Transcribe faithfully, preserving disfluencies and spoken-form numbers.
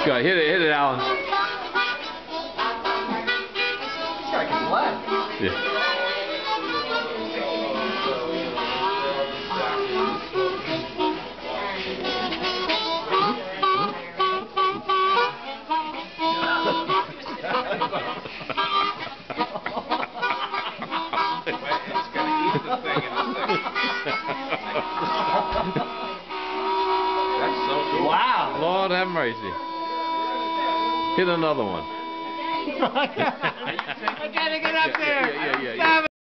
Go, hit it, hit it, Alan. This guy can play. Yeah. That's so cool. Wow. Lord have mercy. Hit another one. I gotta get up there. Yeah, yeah, yeah, yeah.